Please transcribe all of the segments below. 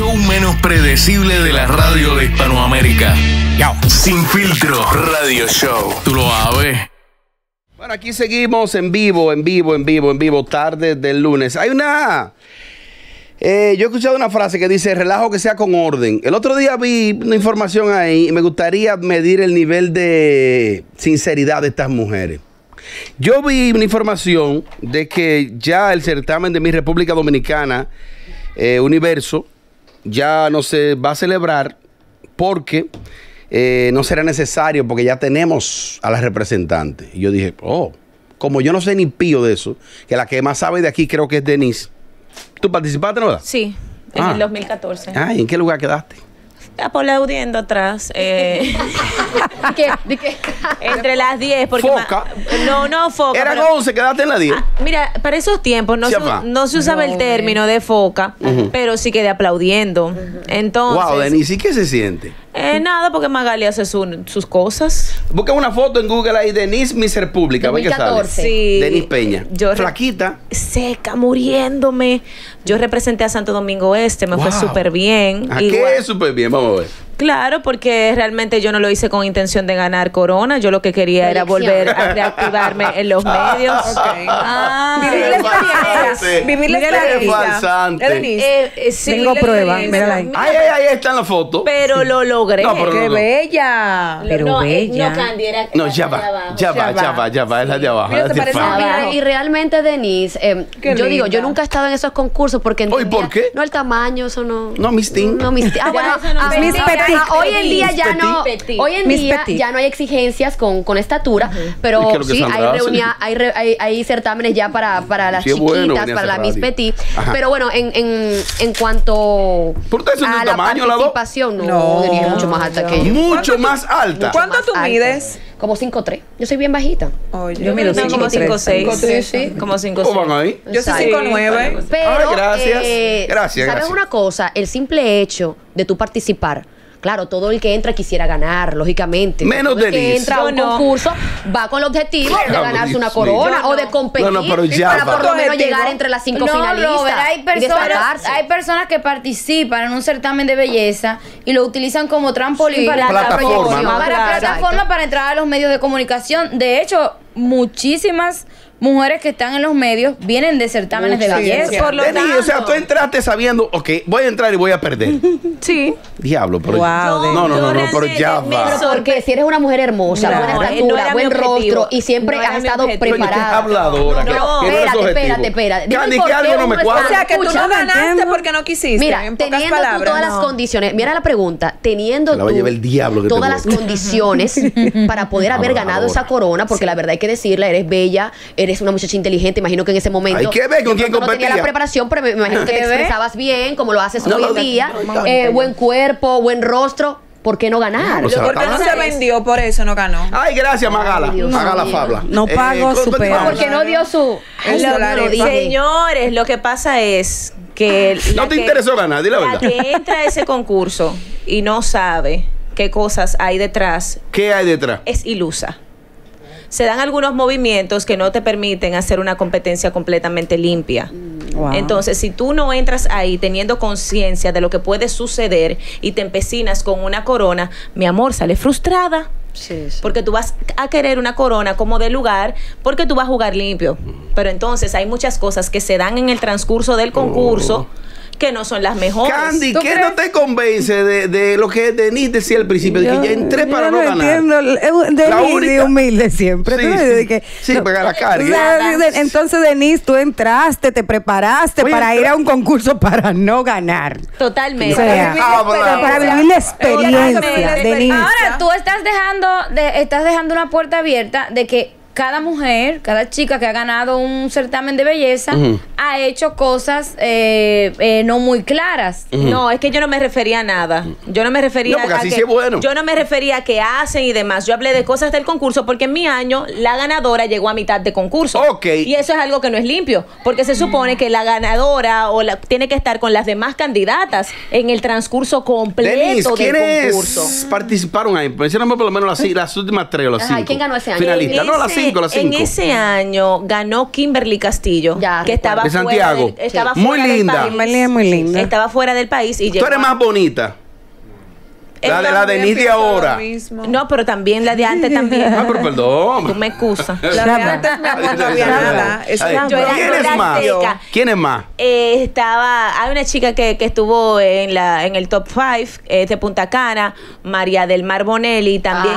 show menos predecible de la radio de Hispanoamérica. Sin Filtro Radio Show. Tú lo sabes. Bueno, aquí seguimos en vivo, tarde del lunes. Hay una... yo he escuchado una frase que dice, relajo que sea con orden. El otro día vi una información ahí y me gustaría medir el nivel de sinceridad de estas mujeres. Yo vi una información de que ya el certamen de mi República Dominicana, Universo, ya no se va a celebrar porque no será necesario, porque ya tenemos a las representantes. Y yo dije, como yo no sé ni pío de eso, que la que más sabe de aquí creo que es Denise. ¿Tú participaste, no? Sí, en el 2014. ¿En qué lugar quedaste? Aplaudiendo atrás. ¿De qué? Entre las 10. Porque Foca. No, foca. Eran 11, quedaste en la 10. Mira, para esos tiempos no se usaba el término de foca, pero sí quedé aplaudiendo. Entonces. Wow, Denise, ¿y qué se siente? Nada, porque Magali hace sus cosas. Busca una foto en Google ahí, Denise Miss República. 2014. Sí. Denise Peña. Flaquita. Seca, muriéndome. Yo representé a Santo Domingo Este, me fue súper bien. ¿A qué es súper bien? Vamos a ver. Claro, porque realmente yo no lo hice con intención de ganar corona. Yo lo que quería era volver a reactivarme en los medios. Vivir la experiencia. Vivir la experiencia. Sí, tengo pruebas. Mírala ahí. Ahí están las fotos. Pero lo logré. No, pero ¡Qué bella! Pero bella. No, Candy, era No, ya va, es la de abajo. Mira, te parece Mira, y realmente, Denise, yo digo, yo nunca he estado en esos concursos porque ¿Y por qué? No, el tamaño, eso no. No, Miss Teen. No, Miss Teen. Bueno, Miss Petit. hoy en día ya no. Hoy en día ya no hay exigencias con estatura, pero sí hay certámenes ya para las chiquitas, para la Miss Petit. Pero bueno, en cuanto a la participación, no, diría mucho más alta que yo. Mucho más alta. ¿Cuánto tú mides? Como 5'3". Yo soy bien bajita. Yo mido como 5'6". Sí. Como 5'6". ¿Cómo van ahí? Yo soy 5'9". Pero, gracias. ¿sabes una cosa? El simple hecho de tú participar. Claro, todo el que entra quisiera ganar, lógicamente. Menos todo el que Denise. entra a un concurso va con el objetivo de ganarse una corona o de competir para por lo menos llegar entre las 5 finalistas. Robert, hay personas que participan en un certamen de belleza y lo utilizan como trampolín para plataforma para entrar a los medios de comunicación. De hecho, muchísimas mujeres que están en los medios vienen de certámenes de belleza. Por lo Denise, tanto, o sea, tú entraste sabiendo, voy a entrar y voy a perder. Sí. Diablo, pero... Wow, No, pero ya va. Porque si eres una mujer hermosa, buena estatura, buen rostro y siempre has estado preparada. Habladora. Espérate. Candy, que algo no me cuadra. O sea, que tú no ganaste porque no quisiste. Mira, en pocas teniendo palabras. tú todas las condiciones, mira la pregunta, teniendo la va a llevar el diablo que todas te las condiciones para poder haber ganado esa corona, porque la verdad hay que decirla, eres bella, eres una muchacha inteligente, imagino que en ese momento hay que ver con quién no competía. tenía la preparación, pero me imagino que te expresabas bien, como lo haces hoy en día, buen cuerpo, buen rostro. ¿Por qué no ganar? ¿Por qué no se vendió? Por eso no ganó. Ay, gracias, Magala. Magala Fabla. No pago su peaje. Porque no dio su... Señores, lo que pasa es que... No te interesó ganar, di la verdad. La que entra a ese concurso y no sabe qué cosas hay detrás. ¿Qué hay detrás? Es ilusa. Se dan algunos movimientos que no te permiten hacer una competencia completamente limpia. Wow. Entonces, si tú no entras ahí teniendo conciencia de lo que puede suceder y te empecinas con una corona, mi amor, sale frustrada. Sí. Porque tú vas a querer una corona como de lugar, porque tú vas a jugar limpio. Pero entonces hay muchas cosas que se dan en el transcurso del concurso que no son las mejores. Candy, ¿qué no te convence de lo que Denise decía al principio? De que ya entré para no ganar. Denise humilde siempre. Sí, pegar la carga. Entonces, Denise, tú entraste, te preparaste para ir a un concurso para no ganar. Totalmente. O sea, para vivir la experiencia, Denise. Ahora, tú estás dejando una puerta abierta de que cada mujer, cada chica que ha ganado un certamen de belleza ha hecho cosas no muy claras. No, es que yo no me refería a nada. Yo no me refería a que sí es bueno. Yo no me refería a que hacen y demás. Yo hablé de cosas del concurso porque en mi año la ganadora llegó a mitad de concurso. Y eso es algo que no es limpio, porque se supone que la ganadora tiene que estar con las demás candidatas en el transcurso completo del concurso. ¿Quiénes participaron ahí? Mencioname por lo menos las últimas 3 o las 5. ¿Quién ganó ese año? Finalistas. No, las 5. En ese año ganó Kimberly Castillo, que estaba de Santiago. Estaba muy linda. Kimberly es muy linda. Estaba fuera del país y tú eres más bonita. La de Denise de ahora. No, pero también la de antes también. Ah, pero perdón. Tú me excusas. La de antes no había nada. ¿Quién es más? Hay una chica que estuvo en el top 5 de Punta Cana, María del Mar Bonelli también.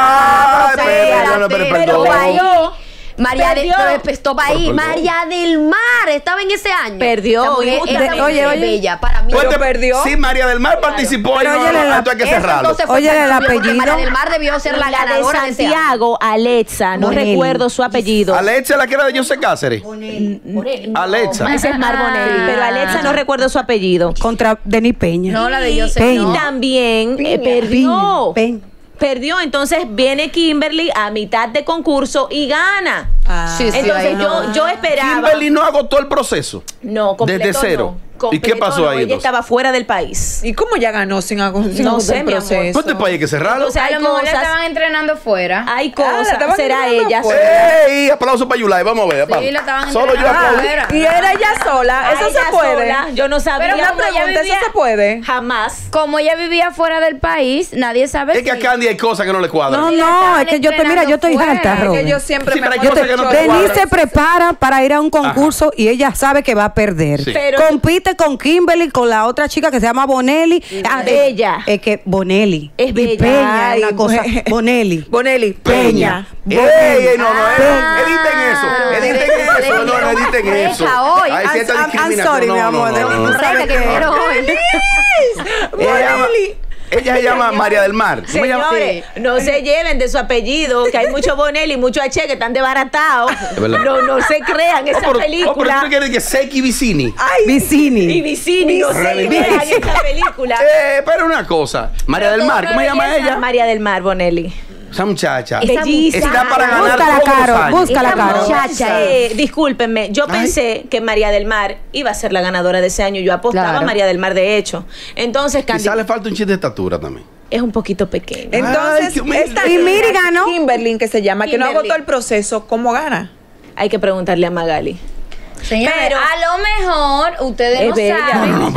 Pero María del Mar estaba en ese año. Perdió. Oye, bella. Para mí perdió. Sí, María del Mar participó y no hay que cerrarlo. Oye, el apellido. María del Mar debió ser la ganadora de Santiago, Alexa. No recuerdo su apellido. Alexa, la que era de José Cáceres. Alexa. Ese es Mar Bonelli. Pero Alexa no recuerdo su apellido. Contra Denis Peña. No, la de José. Y también perdió, entonces viene Kimberly a mitad de concurso y gana. Entonces yo esperaba. Kimberly no agotó el proceso. No, completo desde cero. ¿Y qué pasó ahí? Ella estaba fuera del país. ¿Y cómo ya ganó sin no sé, el proceso? ¿Pues este país hay que cerrarlo? A lo mejor la estaban entrenando fuera. Hay cosas. Será ella. ¡Ey! Aplauso para Yulai. Vamos a ver. Sí, la estaban solo yo aplaudo. Y era ella sola. Eso se puede. Yo no sabía. Pero una pregunta, ¿eso se puede? Jamás. Como ella vivía fuera del país, nadie sabe. Es que a Candy hay cosas que no le cuadran. No, es que yo estoy harta, Robert. Que yo siempre me Denise se prepara para ir a un concurso y ella sabe que va a perder. Compite con Kimberly, con la otra chica que se llama Bonelli. Bella. Es que Bonelli. Es bella. Peña, la cosa. Bonelli. Peña. No, editen eso. No editen eso. Ahí sí está discriminación. I'm sorry, mi amor. Ella se llama María del Mar. Señores, no se lleven de su apellido, que hay mucho Bonelli y mucho H que están desbaratados. No se crean esa película. Pero tú quieres que Seki Vicini. Vicini. Y Vicini, no se crean esa película. Pero una cosa. María del Mar, ¿cómo se llama ella? María del Mar Bonelli. Esa muchacha bellísima. Está para ganar. Búscala, Caro. Muchacha, discúlpenme, yo pensé que María del Mar iba a ser la ganadora de ese año. Yo apostaba a María del Mar, de hecho. Entonces, quizá le falta un chiste de estatura también. Es un poquito pequeño. Entonces, y Miri ganó. Kimberly, que se llama, que no agotó el proceso, ¿cómo gana? Hay que preguntarle a Magali. Señores, pero a lo mejor ustedes no saben.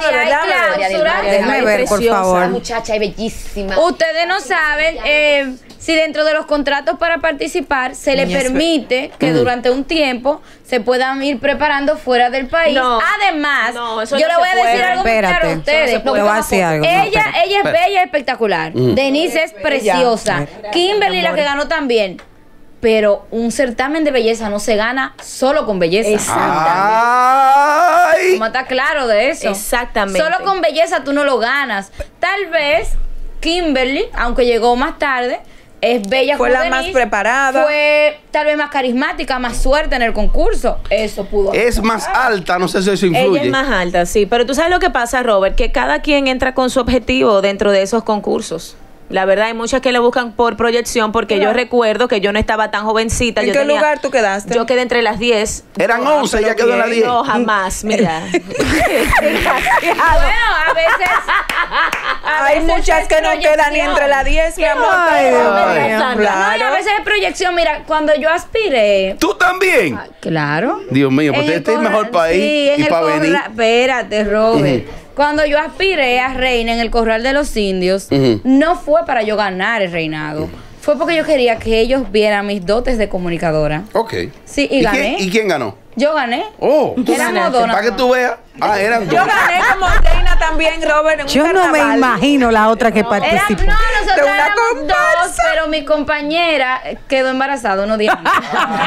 Déjame ver, por favor. La muchacha es bellísima. Ustedes no saben si dentro de los contratos para participar se le permite que durante un tiempo se puedan ir preparando fuera del país. Además, yo le voy a decir algo muy claro a ustedes. Ella es bella y espectacular. Denise es preciosa. Kimberly, la que ganó también. Pero un certamen de belleza no se gana solo con belleza. Exactamente. ¿Cómo está claro de eso? Exactamente. Solo con belleza tú no lo ganas. Tal vez Kimberly, aunque llegó más tarde, es bella como Denise. Fue la más preparada. Fue tal vez más carismática, más suerte en el concurso. Eso pudo. Es más alta, no sé si eso influye. Ella es más alta, sí. Pero tú sabes lo que pasa, Robert, que cada quien entra con su objetivo dentro de esos concursos. La verdad, hay muchas que le buscan por proyección, porque yo recuerdo que yo no estaba tan jovencita. ¿En qué lugar tú quedaste? Yo quedé entre las 10. Eran 11, ya quedó en las 10. No, jamás, mira. Bueno, a veces hay muchas que no quedan ni entre las 10, mi amor. A veces es proyección. Mira, cuando yo aspiré. ¿Tú también? Claro. Dios mío, pues este es el mejor país y para venir. Espérate, Robert. Cuando yo aspiré a reina en el Corral de los Indios, no fue para yo ganar el reinado. Fue porque yo quería que ellos vieran mis dotes de comunicadora. Ok. Sí, y gané. ¿Y quién ganó? Yo gané. Oh, éramos dos. Para que tú veas. Eran dos. Yo gané como reina también, Robert. Yo no me imagino la otra que participó. Nosotros éramos dos, pero mi compañera quedó embarazada unos días antes.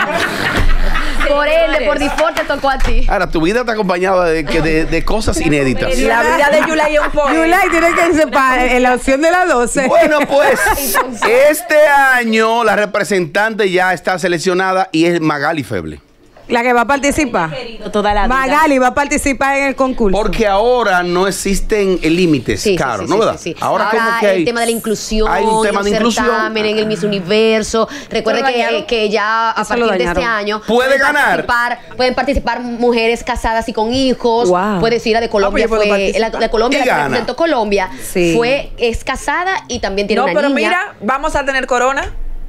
Por ende, por default te tocó a ti. Ahora, tu vida está acompañada de cosas inéditas. La vida de Yulai es un poco. Yulai tiene que separar en la opción de las 12. Bueno, pues, este año la representante ya está seleccionada y es Magali Feble. La que va a participar. Magali va a participar en el concurso. Porque ahora no existen límites, claro, ¿no verdad? Sí. Ahora como que hay el tema de la inclusión. Hay un tema de inclusión. En el Miss Universo. Recuerde que ya a partir de este año pueden participar mujeres casadas y con hijos. Wow. Puedes ir a de Colombia. La Colombia, la que representó Colombia, es casada y también tiene una niña. No, pero mira, vamos a tener corona.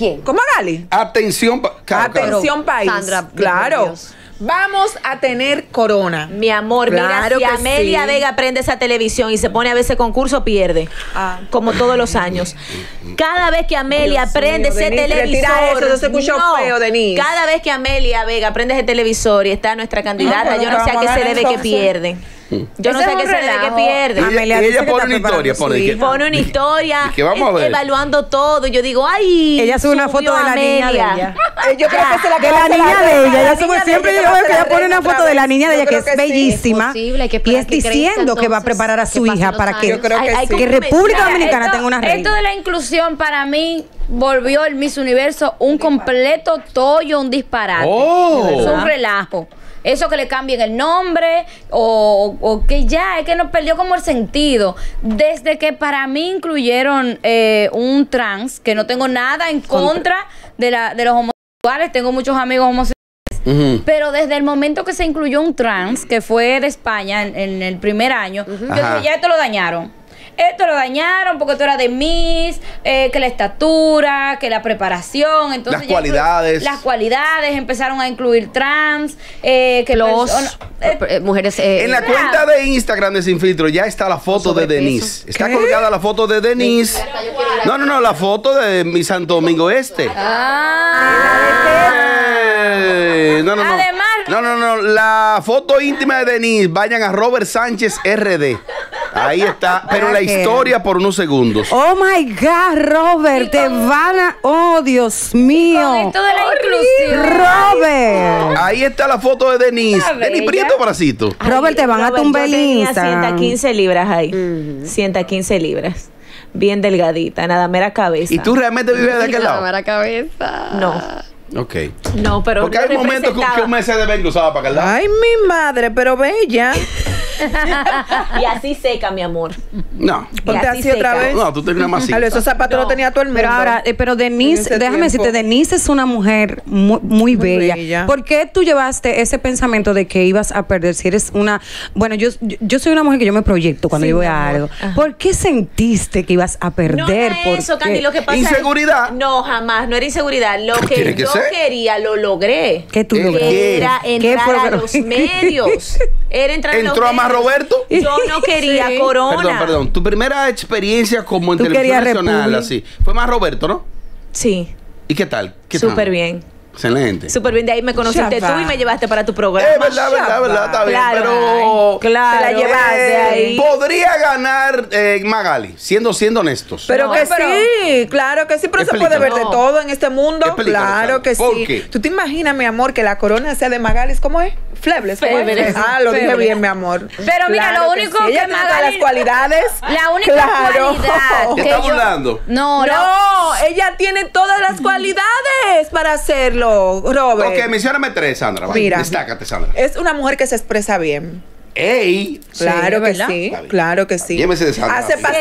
¿Quién? ¿Cómo Magali? Atención, atención país. Sandra, claro. Vamos a tener corona. Mi amor, claro, mira, si Amelia Vega prende esa televisión y se pone a ver ese concurso, pierde. Como todos los años. Cada vez que Amelia prende ese televisor. Eso se escuchó feo, Denise. Cada vez que Amelia Vega prende ese televisor y está nuestra candidata, yo no sé a qué se debe que pierde. Yo no sé a qué se debe que pierde. Ella pone una historia. Pone una historia. Que vamos a ver. Evaluando todo. Yo digo, ay. Ella sube una foto de la niña de ella. Yo creo que se la de la niña de ella. Ella sube siempre. Yo veo que ella pone una foto de la niña de ella que es bellísima. Y es diciendo que va a preparar a su hija para que República Dominicana tenga una reina. Esto de la inclusión para mí volvió el Miss Universo un completo tollo, un disparate. Es un relajo. Eso que le cambien el nombre o que ya, es que nos perdió como el sentido. Desde que para mí incluyeron un trans, que no tengo nada en contra de los homosexuales, tengo muchos amigos homosexuales, pero desde el momento que se incluyó un trans, que fue de España en el primer año, yo dije, ya esto lo dañaron. Esto lo dañaron porque esto era de Miss, que la estatura, que la preparación, entonces las cualidades empezaron a incluir trans, que los mujeres en la cuenta de Instagram de Sin Filtro ya está la foto de Denise. Está colgada la foto de Denise. No, la foto de mi Santo Domingo Este. No, la foto íntima de Denise, vayan a Robert Sánchez RD. Ahí está, pero la historia por unos segundos. Oh my God, Robert, te van a. Oh, Dios mío. Con esto de la inclusión. Robert. Ahí está la foto de Denise. Denise Prieto Bracito. Robert, te van a tumbar el Instagram. 115 libras ahí. 115 libras. Bien delgadita, nada mera cabeza. ¿Y tú realmente vives de aquel lado? Nada mera cabeza. No. Ok. No, pero porque hay momentos que un Mercedes Benz usaba para aquel lado. Ay, mi madre, pero bella. Y así seca, mi amor. No. Ponte así otra vez. No, tú tenías más así. Esos zapatos lo tenía todo el mundo. Pero ahora, pero Denise, déjame decirte, Denise es una mujer muy bella. ¿Por qué tú llevaste ese pensamiento de que ibas a perder si eres una... Bueno, yo soy una mujer que yo me proyecto cuando yo voy a algo. ¿Por qué sentiste que ibas a perder? No eso, Candy, lo que pasa ¿inseguridad? No, jamás, no era inseguridad. Lo que yo quería, lo logré. ¿Qué tú lograste? Era entrar a los medios. Era entrar a los medios. ¿Entró a más Roberto? Yo no quería corona. Perdón. Tu primera experiencia como en televisión nacional, así, fue más Roberto, ¿no? Sí. ¿Y qué tal? Súper bien. Excelente. Súper bien, de ahí me conociste tú y me llevaste para tu programa. Verdad, está bien. Pero claro, te la llevaste ahí. Podría ganar Magali, siendo honestos. Pero no, sí, claro que sí, pero se puede ver de todo en este mundo. Claro que sí. ¿Por qué? ¿Tú te imaginas, mi amor, que la corona sea de Magali? ¿Cómo es? Flebles. Lo dije bien, mi amor. Pero mira, lo único que ella tiene todas las cualidades. La única cualidad ¿Te está burlando? No, ella tiene todas las cualidades para hacerlo, Robert. Ok, mencióname 3, Sandra. Mira, destácate, Sandra. Es una mujer que se expresa bien. ¡Ey! Claro que sí, claro que sí. Hace pasarela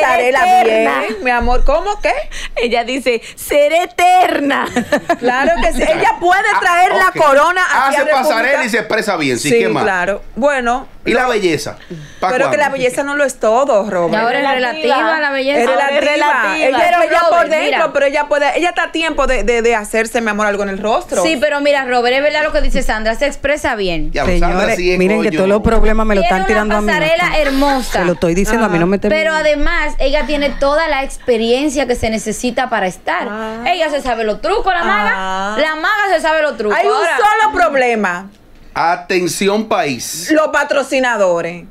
bien, mi amor. ¿Cómo qué? Ella dice, ser eterna. Claro que sí. Ella puede traer la corona aquí hace pasarela y se expresa bien. Sí, ¿qué más? Claro. Bueno. ¿Y la belleza? Pero que la belleza no lo es todo, Robert. Ahora es relativa a la belleza. Es relativa. Ella es bella por dentro, pero ella está a tiempo de hacerse, mi amor, algo en el rostro. Sí, pero mira, Robert, es verdad lo que dice Sandra, se expresa bien. Señores, miren que todos los problemas me lo están tirando a mí. Tiene una pasarela hermosa. Se lo estoy diciendo, a mí no me termina. Pero además, ella tiene toda la experiencia que se necesita para estar. Ella se sabe los trucos, la maga. La maga se sabe los trucos. Hay un solo problema. Atención, país. Los patrocinadores.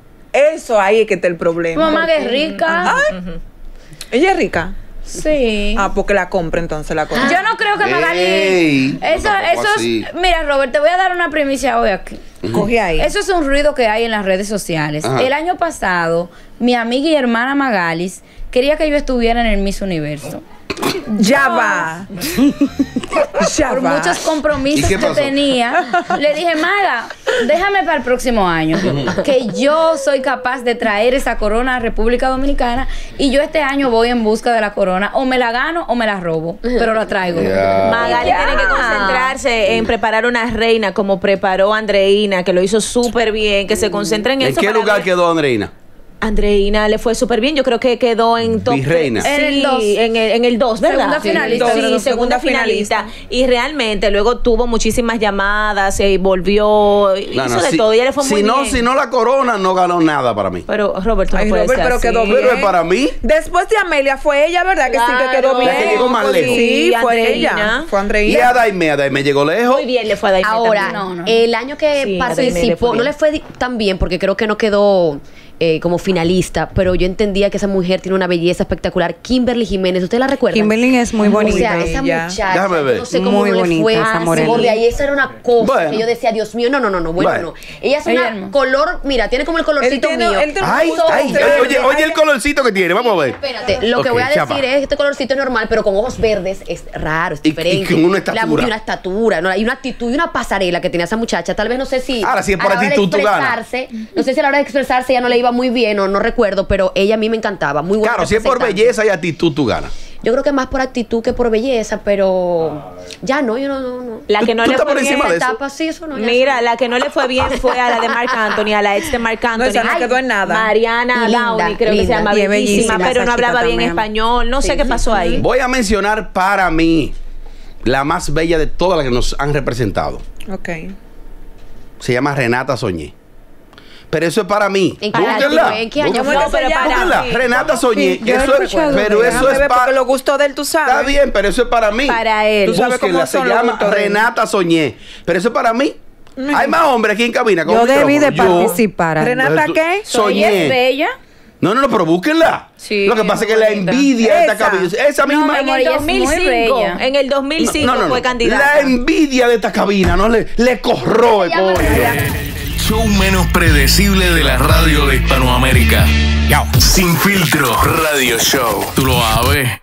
Eso ahí es que está el problema. Tu mamá es rica. ¿Ella es rica? Sí. Porque la compra, entonces la compra. Yo no creo que Magali. Eso es. Mira, Robert, te voy a dar una primicia hoy aquí. Coge ahí. Eso es un ruido que hay en las redes sociales. El año pasado, mi amiga y hermana Magalis quería que yo estuviera en el Miss Universo. Ya va. Por muchos compromisos que tenía, le dije, Maga, déjame para el próximo año, que yo soy capaz de traer esa corona a República Dominicana y yo este año voy en busca de la corona. O me la gano o me la robo, pero la traigo. Magali tiene que concentrarse en preparar una reina como preparó Andreina, que lo hizo súper bien, que se concentre en eso. ¿En qué lugar quedó Andreina? Andreina le fue súper bien. Yo creo que quedó en top. Virreina. Sí, en el 2, ¿verdad? Segunda finalista. Sí, segunda finalista. Y realmente luego tuvo muchísimas llamadas, se volvió, hizo de todo. Ella le fue muy bien. Si no la corona, no ganó nada para mí. Pero Roberto no puede ser pero así. quedó bien. Pero es para mí. Después de Amelia fue ella, ¿verdad? Que sí que quedó bien. La que llegó más lejos. Sí, fue Andreina. ella. Fue Andreina. Y a Daime llegó lejos. Muy bien le fue a Daime Ahora, también. el año que participó, no le fue tan bien porque creo que no quedó como finalista, pero yo entendía que esa mujer tiene una belleza espectacular. Kimberly Jiménez, ¿usted la recuerda? Kimberly es muy bonita. O sea, esa muchacha, déjame ver. no sé cómo muy no le bonita, fue. esa morena. De ahí esa era una cosa Bueno. que yo decía, Dios mío, no. Bueno, no. Ella es una color, mira, tiene como el colorcito mío. Oye el colorcito que tiene, vamos a ver. Espérate, lo que voy a decir es este colorcito es normal, pero con ojos verdes es raro, es diferente. Y con una estatura. Una estatura, ¿no? Hay una actitud y una pasarela que tenía esa muchacha. Tal vez no sé si. Ahora, si es por actitud, tú ganas. No sé si a la hora de expresarse ya no le iba muy bien o no recuerdo, pero ella a mí me encantaba. Muy buena. Claro, si es por belleza y actitud, tú ganas. Yo creo que más por actitud que por belleza, pero ya no, yo no. La que no le fue bien etapa, sí, eso no. Mira, la que no le fue bien fue a la de Marc Anthony, a la ex de Marc Anthony. No, esa no quedó en nada. Mariana Downey, creo que se llama, bellísima, pero no hablaba bien español. No sé qué pasó ahí. Voy a mencionar para mí la más bella de todas las que nos han representado. Ok. Se llama Renata Soñé. Pero eso es para mí. ¿En qué año fue? Búsquenla. Renata Soñé. Sí, eso es porque lo gustó de él, tú sabes. Está bien, pero eso es para mí. Para él. Tú sabes cómo se llama Renata Soñé. Pero eso es para mí. Hay más hombres aquí en cabina. Yo debí de participar. ¿Renata qué? Soñé. ¿Es bella? No, pero búsquenla. Sí, lo que pasa es que la envidia de esta cabina. Esa misma. En el 2005. En el 2005 fue candidata. La envidia de esta cabina no le corroe, coño. Show menos predecible de la radio de Hispanoamérica. Sin Filtro Radio Show. Tú lo sabes.